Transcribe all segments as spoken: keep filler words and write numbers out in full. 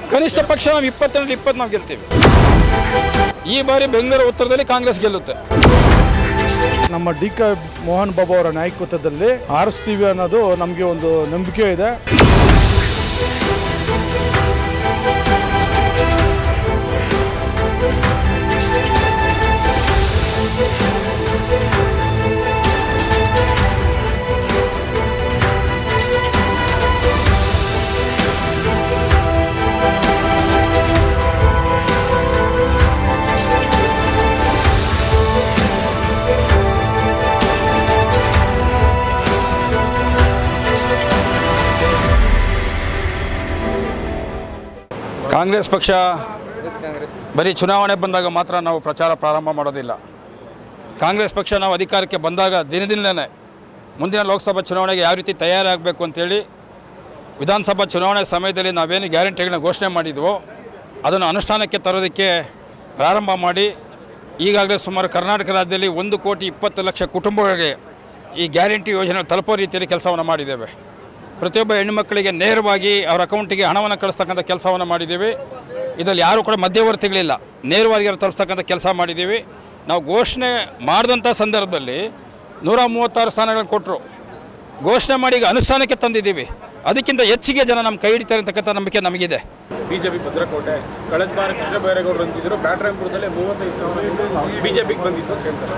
ಕನಿಷ್ಠ ಪಕ್ಷ ನಾವು ಇಪ್ಪತ್ತೆರಡು ಇಪ್ಪತ್ತು ನಾವು ಗೆಲ್ತೀವಿ. ಈ ಬಾರಿ ಬೆಂಗಳೂರು ಉತ್ತರದಲ್ಲಿ ಕಾಂಗ್ರೆಸ್ ಗೆಲ್ಲುತ್ತೆ. ನಮ್ಮ ಡಿ ಕೆ ಮೋಹನ್ ಬಾಬು ಅವರ ನಾಯಕತ್ವದಲ್ಲಿ ಆರಿಸ್ತೀವಿ ಅನ್ನೋದು ನಮಗೆ ಒಂದು ನಂಬಿಕೆ ಇದೆ. ಕಾಂಗ್ರೆಸ್ ಪಕ್ಷ ಬರೀ ಚುನಾವಣೆ ಬಂದಾಗ ಮಾತ್ರ ನಾವು ಪ್ರಚಾರ ಪ್ರಾರಂಭ ಮಾಡೋದಿಲ್ಲ. ಕಾಂಗ್ರೆಸ್ ಪಕ್ಷ ನಾವು ಅಧಿಕಾರಕ್ಕೆ ಬಂದಾಗ ದಿನದಿಂದಲೇ ಮುಂದಿನ ಲೋಕಸಭಾ ಚುನಾವಣೆಗೆ ಯಾವ ರೀತಿ ತಯಾರಾಗಬೇಕು ಅಂತೇಳಿ ವಿಧಾನಸಭಾ ಚುನಾವಣೆ ಸಮಯದಲ್ಲಿ ನಾವೇನು ಗ್ಯಾರಂಟಿಗಳನ್ನ ಘೋಷಣೆ ಮಾಡಿದ್ವೋ ಅದನ್ನು ಅನುಷ್ಠಾನಕ್ಕೆ ತರೋದಕ್ಕೆ ಪ್ರಾರಂಭ ಮಾಡಿ ಈಗಾಗಲೇ ಸುಮಾರು ಕರ್ನಾಟಕ ರಾಜ್ಯದಲ್ಲಿ ಒಂದು ಕೋಟಿ ಇಪ್ಪತ್ತು ಲಕ್ಷ ಕುಟುಂಬಗಳಿಗೆ ಈ ಗ್ಯಾರಂಟಿ ಯೋಜನೆ ತಲುಪೋ ರೀತಿಯಲ್ಲಿ ಕೆಲಸವನ್ನು ಮಾಡಿದ್ದೇವೆ. ಪ್ರತಿಯೊಬ್ಬ ಹೆಣ್ಣುಮಕ್ಕಳಿಗೆ ನೇರವಾಗಿ ಅವರ ಅಕೌಂಟಿಗೆ ಹಣವನ್ನು ಕಳಿಸ್ತಕ್ಕಂಥ ಕೆಲಸವನ್ನು ಮಾಡಿದ್ದೀವಿ. ಇದರಲ್ಲಿ ಯಾರೂ ಕೂಡ ಮಧ್ಯವರ್ತಿಗಳಿಲ್ಲ, ನೇರವಾಗಿ ಅವ್ರು ತಲುಪಿಸ್ತಕ್ಕಂಥ ಕೆಲಸ ಮಾಡಿದ್ದೀವಿ. ನಾವು ಘೋಷಣೆ ಮಾಡಿದಂಥ ಸಂದರ್ಭದಲ್ಲಿ ನೂರ ಮೂವತ್ತಾರು ಸ್ಥಾನಗಳನ್ನು ಕೊಟ್ಟರು, ಘೋಷಣೆ ಮಾಡಿ ಈಗ ಅನುಷ್ಠಾನಕ್ಕೆ ತಂದಿದ್ದೀವಿ. ಅದಕ್ಕಿಂತ ಹೆಚ್ಚಿಗೆ ಜನ ನಮ್ಮ ಕೈ ಹಿಡಿತಾರೆ ಅಂತಕ್ಕಂಥ ನಂಬಿಕೆ ನಮಗಿದೆ. ಬಿಜೆಪಿ ಭದ್ರಕೋಟೆ ಕಳೆದ ಬಾರಿ ಕೃಷ್ಣ ಬೈರೇಗೌಡರು ಅಂತಿದ್ರು ಬ್ಯಾಟ್ರಾಯಪುರದಲ್ಲಿ ಮೂವತ್ತೈದು ಸಾವಿರ ಬಿಜೆಪಿಗೆ ಬಂದಿತ್ತು ಅಂತ ಹೇಳ್ತಾರೆ.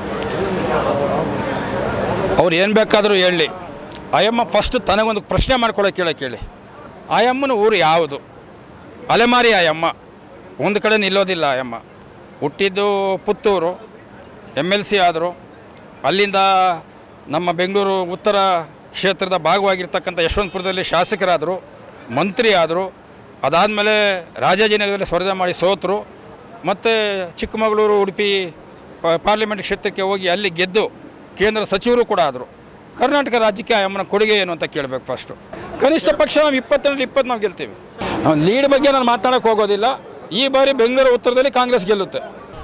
ಅವ್ರು ಏನು ಬೇಕಾದರೂ ಹೇಳಿ, ಆಯಮ್ಮ ಫಸ್ಟ್ ತನಗೊಂದು ಪ್ರಶ್ನೆ ಮಾಡ್ಕೊಳ್ಳೋಕೆ ಕೇಳೋ ಕೇಳಿ, ಆಯಮ್ಮನ ಊರು ಯಾವುದು? ಅಲೆಮಾರಿ ಆಯಮ್ಮ, ಒಂದು ಕಡೆ ನಿಲ್ಲೋದಿಲ್ಲ. ಆಯಮ್ಮ ಹುಟ್ಟಿದ್ದು ಪುತ್ತೂರು, ಎಮ್ ಎಲ್ ಸಿ ಆದರು. ಅಲ್ಲಿಂದ ನಮ್ಮ ಬೆಂಗಳೂರು ಉತ್ತರ ಕ್ಷೇತ್ರದ ಭಾಗವಾಗಿರ್ತಕ್ಕಂಥ ಯಶವಂತಪುರದಲ್ಲಿ ಶಾಸಕರಾದರು, ಮಂತ್ರಿ ಆದರು. ಅದಾದಮೇಲೆ ರಾಜಾಜಿನಗರದಲ್ಲಿ ಸ್ಪರ್ಧೆ ಮಾಡಿ ಸೋತರು. ಮತ್ತು ಚಿಕ್ಕಮಗಳೂರು, ಉಡುಪಿ ಪಾರ್ಲಿಮೆಂಟ್ ಕ್ಷೇತ್ರಕ್ಕೆ ಹೋಗಿ ಅಲ್ಲಿ ಗೆದ್ದು ಕೇಂದ್ರ ಸಚಿವರು ಕೂಡ ಆದರು. ಕರ್ನಾಟಕ ರಾಜ್ಯಕ್ಕೆ ಆಯಮ್ಮನ ಕೊಡುಗೆ ಏನು ಅಂತ ಕೇಳಬೇಕು. ಫಸ್ಟು ಕನಿಷ್ಠ ಪಕ್ಷ ನಾವು ಇಪ್ಪತ್ತೆರಡು ಇಪ್ಪತ್ತು ನಾವು ಗೆಲ್ತೀವಿ. ನಾವು ಲೀಡ್ ಬಗ್ಗೆ ನಾನು ಮಾತಾಡೋಕ್ಕೆ ಹೋಗೋದಿಲ್ಲ. ಈ ಬಾರಿ ಬೆಂಗಳೂರು ಉತ್ತರದಲ್ಲಿ ಕಾಂಗ್ರೆಸ್ ಗೆಲ್ಲುತ್ತೆ.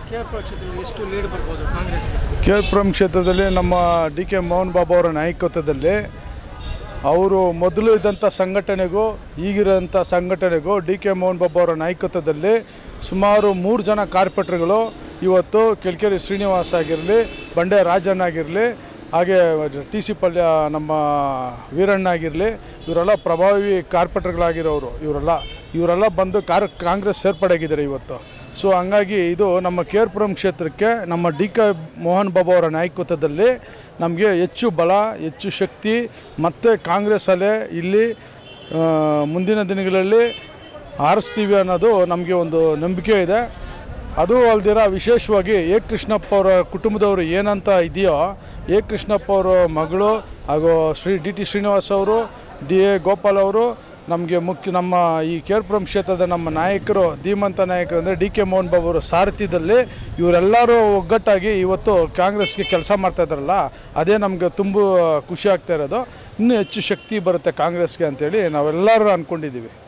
ಕೆ ಆರ್ ಪುರಂ ಕ್ಷೇತ್ರದಲ್ಲಿ ನಮ್ಮ ಡಿ ಕೆ ಮೋಹನ್ ಬಾಬು ಅವರ ನಾಯಕತ್ವದಲ್ಲಿ ಅವರು ಮೊದಲು ಇದ್ದಂಥ ಸಂಘಟನೆಗೂ ಈಗಿರೋಂಥ ಸಂಘಟನೆಗೂ ಡಿ ಕೆ ಮೋಹನ್ ಬಾಬು ಅವರ ನಾಯಕತ್ವದಲ್ಲಿ ಸುಮಾರು ಮೂರು ಜನ ಕಾರ್ಪೊರೇಟರ್ಗಳು ಇವತ್ತು ಕೆಳಕೆರೆ ಶ್ರೀನಿವಾಸ್ ಆಗಿರಲಿ, ಬಂಡೆ ರಾಜಣ್ಣ ಆಗಿರಲಿ, ಹಾಗೆ ಟಿ ಸಿ ಪಲ್ಯ ನಮ್ಮ ವೀರಣ್ಣ ಆಗಿರಲಿ, ಇವರೆಲ್ಲ ಪ್ರಭಾವಿ ಕಾರ್ಪೊರೇಟರ್ಗಳಾಗಿರೋರು. ಇವರೆಲ್ಲ ಇವರೆಲ್ಲ ಬಂದು ಕಾರ್ ಕಾಂಗ್ರೆಸ್ ಸೇರ್ಪಡೆಯಾಗಿದ್ದಾರೆ ಇವತ್ತು. ಸೊ ಹಂಗಾಗಿ ಇದು ನಮ್ಮ ಕೆ ಆರ್ ಪುರಂ ಕ್ಷೇತ್ರಕ್ಕೆ ನಮ್ಮ ಡಿ ಕೆ ಮೋಹನ್ ಬಾಬು ಅವರ ನಾಯಕತ್ವದಲ್ಲಿ ನಮಗೆ ಹೆಚ್ಚು ಬಲ, ಹೆಚ್ಚು ಶಕ್ತಿ ಮತ್ತು ಕಾಂಗ್ರೆಸ್ ಅಲೆ ಇಲ್ಲಿ ಮುಂದಿನ ದಿನಗಳಲ್ಲಿ ಆರಿಸ್ತೀವಿ ಅನ್ನೋದು ನಮಗೆ ಒಂದು ನಂಬಿಕೆ ಇದೆ. ಅದು ಅಲ್ದಿರ ವಿಶೇಷವಾಗಿ ಎ ಕೃಷ್ಣಪ್ಪ ಅವರ ಕುಟುಂಬದವರು ಏನಂತ ಇದೆಯೋ, ಎ ಕೃಷ್ಣಪ್ಪ ಅವರ ಮಗಳು ಹಾಗೂ ಶ್ರೀ ಡಿ ಟಿ ಶ್ರೀನಿವಾಸ್ ಅವರು, ಡಿ ಎ ಗೋಪಾಲ್ ಅವರು ನಮಗೆ ಮುಖ್ಯ ನಮ್ಮ ಈ ಕೆ ಆರ್ ಪುರಂ ಕ್ಷೇತ್ರದ ನಮ್ಮ ನಾಯಕರು, ಧೀಮಂತ ನಾಯಕರು ಅಂದರೆ ಡಿ ಕೆ ಮೋಹನ್ ಬಾಬು ಅವರ ಸಾರಥ್ಯದಲ್ಲಿ ಇವರೆಲ್ಲರೂ ಒಗ್ಗಟ್ಟಾಗಿ ಇವತ್ತು ಕಾಂಗ್ರೆಸ್ಗೆ ಕೆಲಸ ಮಾಡ್ತಾಯಿದ್ದಾರಲ್ಲ, ಅದೇ ನಮಗೆ ತುಂಬ ಖುಷಿ ಆಗ್ತಾ ಇರೋದು. ಇನ್ನೂ ಹೆಚ್ಚು ಶಕ್ತಿ ಬರುತ್ತೆ ಕಾಂಗ್ರೆಸ್ಗೆ ಅಂತೇಳಿ ನಾವೆಲ್ಲರೂ ಅಂದ್ಕೊಂಡಿದ್ದೀವಿ.